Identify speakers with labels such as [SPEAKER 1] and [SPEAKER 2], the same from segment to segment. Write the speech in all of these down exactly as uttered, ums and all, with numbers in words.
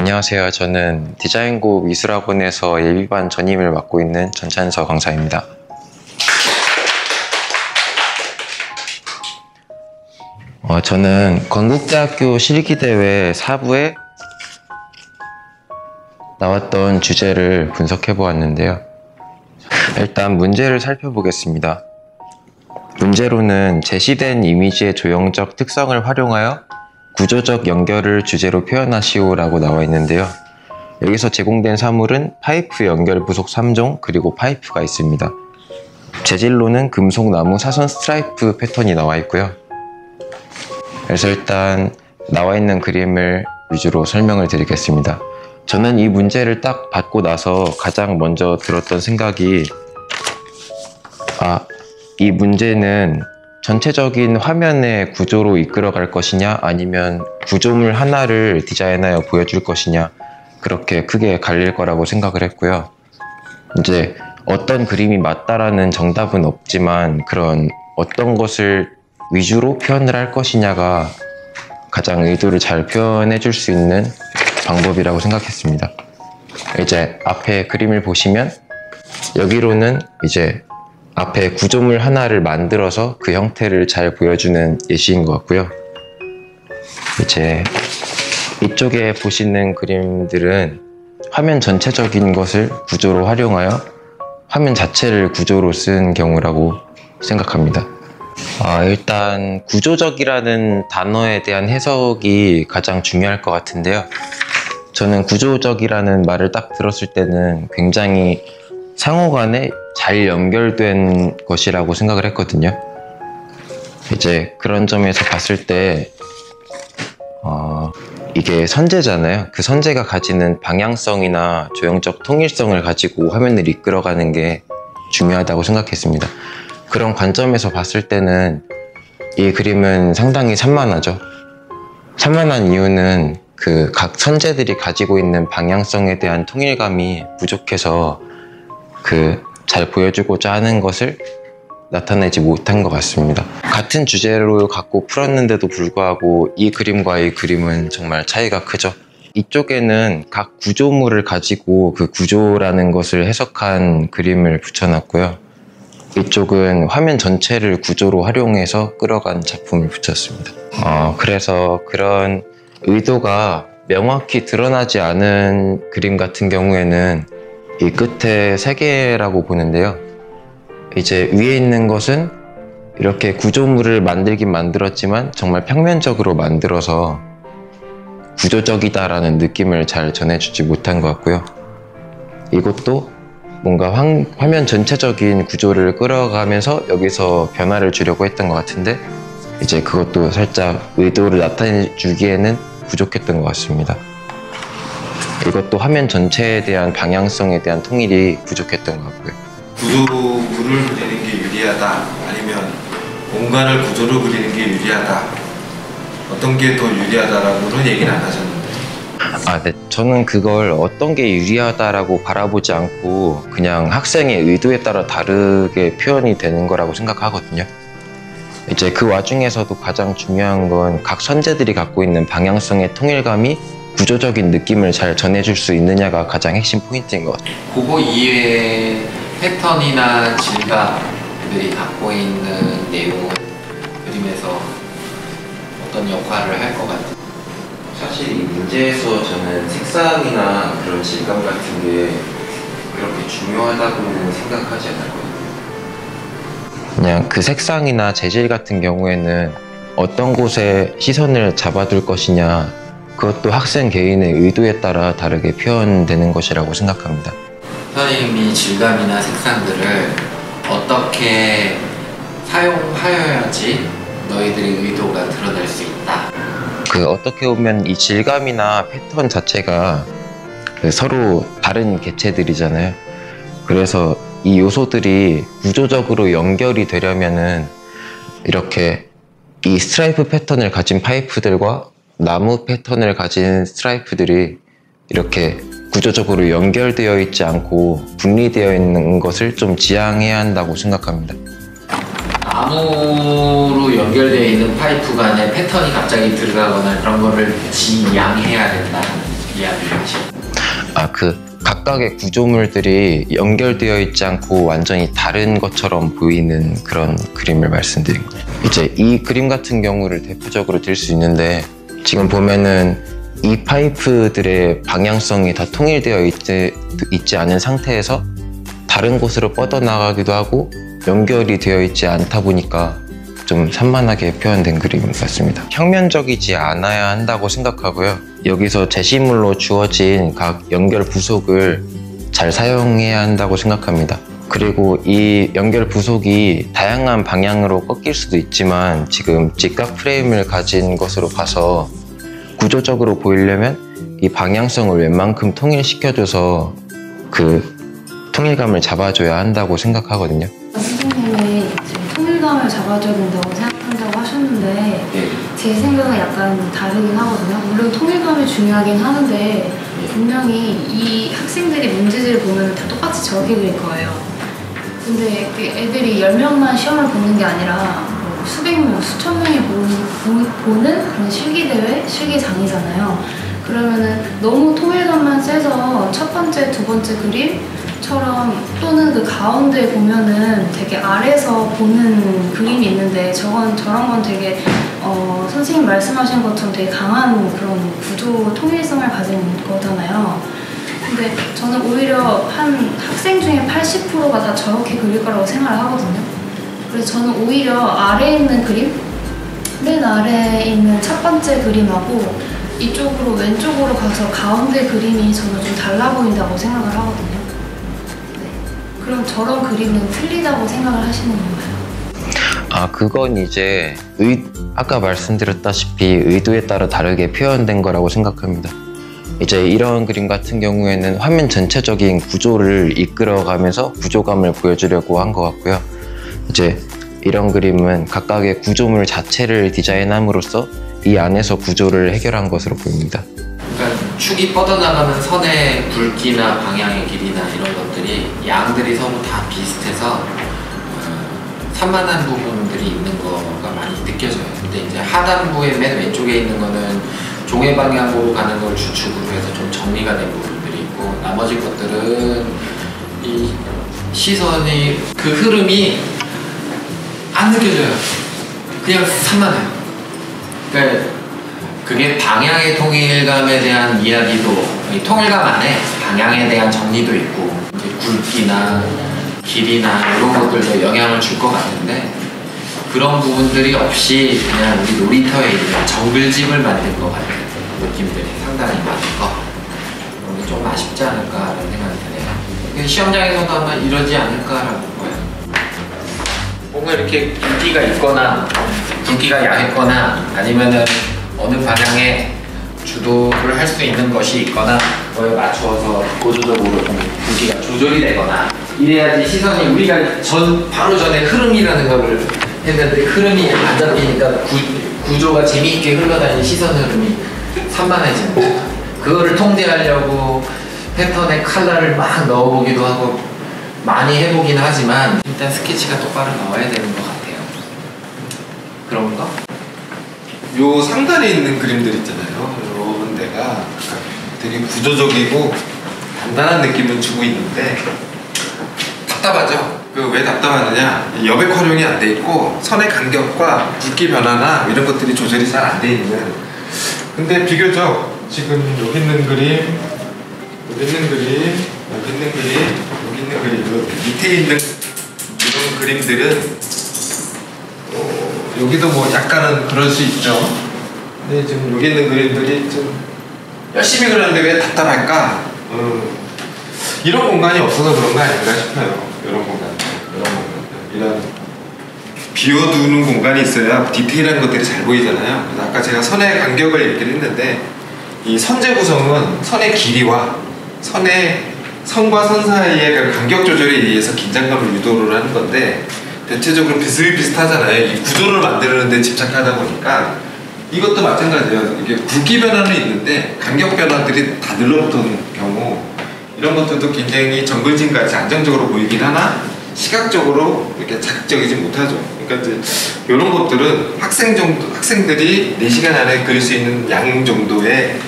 [SPEAKER 1] 안녕하세요. 저는 디자인고 미술학원에서 예비반 전임을 맡고 있는 전찬서 강사입니다. 어, 저는 건국대학교 실기대회 사 부에 나왔던 주제를 분석해 보았는데요. 일단 문제를 살펴보겠습니다. 문제로는 제시된 이미지의 조형적 특성을 활용하여 구조적 연결을 주제로 표현하시오 라고 나와 있는데요. 여기서 제공된 사물은 파이프 연결 부속 삼 종 그리고 파이프가 있습니다. 재질로는 금속 나무 사선 스트라이프 패턴이 나와 있고요. 그래서 일단 나와 있는 그림을 위주로 설명을 드리겠습니다. 저는 이 문제를 딱 받고 나서 가장 먼저 들었던 생각이 아, 이 문제는 전체적인 화면의 구조로 이끌어 갈 것이냐 아니면 구조물 하나를 디자인하여 보여줄 것이냐 그렇게 크게 갈릴 거라고 생각을 했고요. 이제 어떤 그림이 맞다라는 정답은 없지만 그런 어떤 것을 위주로 표현을 할 것이냐가 가장 의도를 잘 표현해 줄 수 있는 방법이라고 생각했습니다. 이제 앞에 그림을 보시면 여기로는 이제 앞에 구조물 하나를 만들어서 그 형태를 잘 보여주는 예시인 것 같고요. 이제 이쪽에 보시는 그림들은 화면 전체적인 것을 구조로 활용하여 화면 자체를 구조로 쓴 경우라고 생각합니다. 아, 일단 구조적이라는 단어에 대한 해석이 가장 중요할 것 같은데요. 저는 구조적이라는 말을 딱 들었을 때는 굉장히 상호간에 잘 연결된 것이라고 생각을 했거든요. 이제 그런 점에서 봤을 때 어, 이게 선재잖아요. 그 선재가 가지는 방향성이나 조형적 통일성을 가지고 화면을 이끌어가는 게 중요하다고 생각했습니다. 그런 관점에서 봤을 때는 이 그림은 상당히 산만하죠. 산만한 이유는 그 각 선재들이 가지고 있는 방향성에 대한 통일감이 부족해서 그 잘 보여주고자 하는 것을 나타내지 못한 것 같습니다. 같은 주제를 갖고 풀었는데도 불구하고 이 그림과 이 그림은 정말 차이가 크죠. 이쪽에는 각 구조물을 가지고 그 구조라는 것을 해석한 그림을 붙여놨고요. 이쪽은 화면 전체를 구조로 활용해서 끌어간 작품을 붙였습니다. 어, 그래서 그런 의도가 명확히 드러나지 않은 그림 같은 경우에는 이 끝에 세 개라고 보는데요. 이제 위에 있는 것은 이렇게 구조물을 만들긴 만들었지만 정말 평면적으로 만들어서 구조적이다라는 느낌을 잘 전해주지 못한 것 같고요. 이것도 뭔가 황, 화면 전체적인 구조를 끌어가면서 여기서 변화를 주려고 했던 것 같은데 이제 그것도 살짝 의도를 나타내주기에는 부족했던 것 같습니다. 이것도 화면 전체에 대한 방향성에 대한 통일이 부족했던 것 같고요.
[SPEAKER 2] 구조물을 그리는 게 유리하다 아니면 공간을 구조로 그리는 게 유리하다 어떤 게 더 유리하다라고는 얘기는 안 하셨는데
[SPEAKER 1] 아, 네. 저는 그걸 어떤 게 유리하다라고 바라보지 않고 그냥 학생의 의도에 따라 다르게 표현이 되는 거라고 생각하거든요. 이제 그 와중에서도 가장 중요한 건 각 선재들이 갖고 있는 방향성의 통일감이 구조적인 느낌을 잘 전해줄 수 있느냐가 가장 핵심 포인트인 것 같아요.
[SPEAKER 3] 그거 이외에 패턴이나 질감들이 갖고 있는 내용은 그림에서 어떤 역할을 할 것 같아요?
[SPEAKER 1] 사실 이 문제에서 저는 색상이나 그런 질감 같은 게 그렇게 중요하다고는 생각하지 않았거든요. 그냥 그 색상이나 재질 같은 경우에는 어떤 곳에 시선을 잡아둘 것이냐 그것도 학생 개인의 의도에 따라 다르게 표현되는 것이라고 생각합니다.
[SPEAKER 3] 선생님이 질감이나 색상들을 어떻게 사용하여야지 너희들의 의도가 드러날 수 있다.
[SPEAKER 1] 그 어떻게 보면 이 질감이나 패턴 자체가 그 서로 다른 개체들이잖아요. 그래서 이 요소들이 구조적으로 연결이 되려면은 이렇게 이 스트라이프 패턴을 가진 파이프들과 나무 패턴을 가진 스트라이프들이 이렇게 구조적으로 연결되어 있지 않고 분리되어 있는 것을 좀 지양해야 한다고 생각합니다.
[SPEAKER 3] 나무로 연결되어 있는 파이프 간에 패턴이 갑자기 들어가거나 그런 거를 지양해야 된다. 이야기를 하시고.
[SPEAKER 1] 아, 그 각각의 구조물들이 연결되어 있지 않고 완전히 다른 것처럼 보이는 그런 그림을 말씀드린 거예요. 이제 이 그림 같은 경우를 대표적으로 들 수 있는데, 지금 보면은 이 파이프들의 방향성이 다 통일되어 있지, 있지 않은 상태에서 다른 곳으로 뻗어나가기도 하고 연결이 되어 있지 않다 보니까 좀 산만하게 표현된 그림 같습니다. 평면적이지 않아야 한다고 생각하고요. 여기서 제시물로 주어진 각 연결 부속을 잘 사용해야 한다고 생각합니다. 그리고 이 연결 부속이 다양한 방향으로 꺾일 수도 있지만, 지금 직각 프레임을 가진 것으로 봐서 구조적으로 보이려면 이 방향성을 웬만큼 통일시켜줘서 그 통일감을 잡아줘야 한다고 생각하거든요.
[SPEAKER 4] 선생님이 지금 통일감을 잡아줘야 된다고 생각한다고 하셨는데,
[SPEAKER 3] 네.
[SPEAKER 4] 제 생각은 약간 다르긴 하거든요. 물론 통일감이 중요하긴 하는데 분명히 이 학생들이 문제지를 보면 다 똑같이 저렇게 그릴 거예요. 근데 그 애들이 열 명만 시험을 보는 게 아니라 뭐 수백 명, 수천 명이 보는, 보는 그런 실기대회, 실기장이잖아요. 그러면은 너무 통일감만 세서 첫 번째, 두 번째 그림처럼, 또는 그 가운데 보면은 되게 아래서 보는 그림이 있는데, 저건 저런 건 되게 어, 선생님 말씀하신 것처럼 되게 강한 그런 구조 통일성을 가진 거잖아요. 근데 저는 오히려 한 학생 중에 팔십 퍼센트가 다 저렇게 그릴 거라고 생각을 하거든요. 그래서 저는 오히려 아래에 있는 그림, 맨 아래에 있는 첫 번째 그림하고 이쪽으로 왼쪽으로 가서 가운데 그림이 저는 좀 달라 보인다고 생각을 하거든요. 네. 그럼 저런 그림은 틀리다고 생각을 하시는 건가요?
[SPEAKER 1] 아, 그건 이제 의, 아까 말씀드렸다시피 의도에 따라 다르게 표현된 거라고 생각합니다. 이제 이런 그림 같은 경우에는 화면 전체적인 구조를 이끌어가면서 구조감을 보여주려고 한 것 같고요. 이제 이런 그림은 각각의 구조물 자체를 디자인함으로써 이 안에서 구조를 해결한 것으로 보입니다.
[SPEAKER 3] 그러니까 축이 뻗어나가는 선의 굵기나 방향의 길이나 이런 것들이 양들이 서로 다 비슷해서 어, 산만한 부분들이 있는 거가 많이 느껴져요. 근데 이제 하단부의 맨 왼쪽에 있는 거는 종의 방향으로 가는 걸 주축으로 해서 좀 정리가 된 부분들이 있고, 나머지 것들은 이 시선이, 그 흐름이 안 느껴져요. 그냥 산만해요. 그러니까 그게 방향의 통일감에 대한 이야기도, 이 통일감 안에 방향에 대한 정리도 있고, 이제 굵기나 길이나 이런 것들도 영향을 줄 것 같은데, 그런 부분들이 없이 그냥 우리 놀이터에 있는 정글집을 만든 것 같은 느낌들이 상당히 많은 거, 그런 게 좀 아쉽지 않을까라는 생각이 드네요. 시험장에서도 아마 이러지 않을까라고 봐요. 뭔가 이렇게 굵기가 있거나 굵기가 약했거나, 아니면은 어느 방향에 주도를 할 수 있는 것이 있거나, 그거에 맞추어서 고조적으로 좀 굵기가 조절이 되거나 이래야지 시선이, 우리가 전 바로 전에 흐름이라는 거를 했는데 흐름이 안 잡히니까 구, 구조가 재미있게 흘러다니는 시선 흐름이 산만해지는 거죠. 그거를 통제하려고 패턴에 컬러를 막 넣어보기도 하고 많이 해보긴 하지만, 일단 스케치가 똑바로 나와야 되는 것 같아요. 그런 거?
[SPEAKER 2] 요 상단에 있는 그림들 있잖아요. 이런 데가 되게 구조적이고 단단한 느낌을 주고 있는데 답답하죠. 그 왜 답답하느냐? 여백 활용이 안 돼 있고 선의 간격과 굵기 변화나 이런 것들이 조절이 잘 안 돼 있는. 근데 비교적 지금 여기 있는 그림, 여기 있는 그림, 여기 있는 그림, 여기 있는 그림, 밑에 있는 이런 그림들은 어, 여기도 뭐 약간은 그럴 수 있죠. 근데 지금 여기 있는 그림들이 좀 열심히 그렸는데 왜 답답할까? 어, 이런 공간이 없어서 그런 거 아닌가 싶어요. 이런 공간, 이런 공간, 이런 비워두는 공간이 있어야 디테일한 것들이 잘 보이잖아요. 그래서 아까 제가 선의 간격을 얘기를 했는데, 이 선제 구성은 선의 길이와 선의 선과 선 사이의 그 간격 조절에 의해서 긴장감을 유도를 하는 건데, 대체적으로 비슷비슷하잖아요. 이 구조를 만드는데 집착하다 보니까 이것도 마찬가지예요. 이게 굵기 변화는 있는데 간격 변화들이 다 늘러붙는 경우, 이런 것들도 굉장히 정글짐같이 안정적으로 보이긴 하나 시각적으로 이렇게 자극적이지 못하죠. 그러니까 이제 이런 것들은 학생 정도, 학생들이 네 시간 안에 그릴 수 있는 양 정도의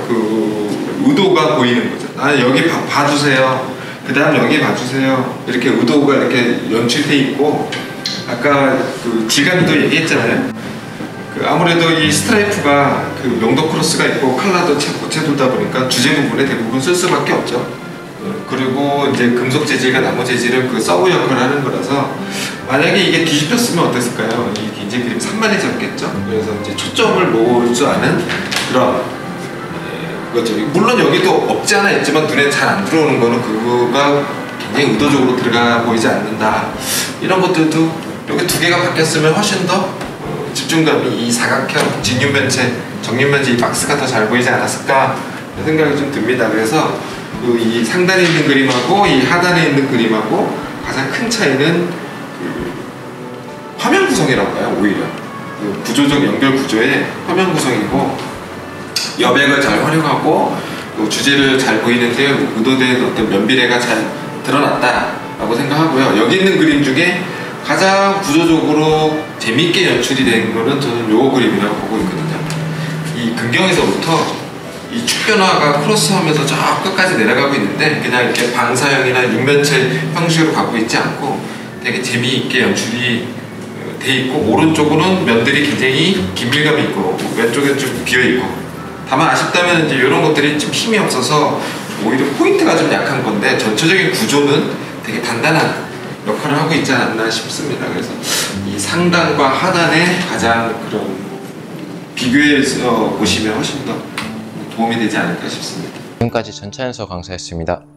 [SPEAKER 2] 그 의도가 보이는 거죠. 아 여기 봐, 봐주세요. 그 다음 여기 봐주세요. 이렇게 의도가 이렇게 연출돼 있고 아까 그 질감도 얘기했잖아요. 그 아무래도 이 스트라이프가 그 명도 크로스가 있고 컬러도 고체 돌다 보니까 주제 부분에 대부분 쓸 수밖에 없죠. 그리고 이제 금속 재질과 나무 재질은 그 서브 역할을 하는 거라서 만약에 이게 뒤집혔으면 어땠을까요? 이게 이제 그림 산만해졌겠죠. 그래서 이제 초점을 놓을 줄 아는 그런 거죠. 물론 여기도 없지 않아 있지만 눈에 잘 안 들어오는 거는 그거가 굉장히 의도적으로 들어가 보이지 않는다. 이런 것들도 여기 두 개가 바뀌었으면 훨씬 더 집중감이 이 사각형 직육면체, 정육면체 이 박스가 더 잘 보이지 않았을까 생각이 좀 듭니다. 그래서 그 이 상단에 있는 그림하고 이 하단에 있는 그림하고 가장 큰 차이는 그 화면 구성이라고 해요. 오히려 그 구조적 연결 구조의 화면 구성이고 여백을 잘 활용하고 그 주제를 잘 보이는데 의도된 어떤 면비례가 잘 드러났다라고 생각하고요. 여기 있는 그림 중에 가장 구조적으로 재밌게 연출이 된 거는 저는 요 그림이라고 보고 있거든요. 이 근경에서부터 이 축 변화가 크로스하면서 저 끝까지 내려가고 있는데 그냥 이렇게 방사형이나 육면체 형식으로 갖고 있지 않고 되게 재미있게 연출이 돼 있고 오른쪽으로는 면들이 굉장히 긴밀감이 있고 왼쪽엔 좀 비어 있고 다만 아쉽다면 이제 이런 것들이 좀 힘이 없어서 오히려 포인트가 좀 약한 건데 전체적인 구조는 되게 단단한 역할을 하고 있지 않나 싶습니다. 그래서 이 상단과 하단의 가장 그런 비교해서 보시면 훨씬 더 도움이 되지 않을까 싶습니다.
[SPEAKER 1] 지금까지 전차연서 강사였습니다.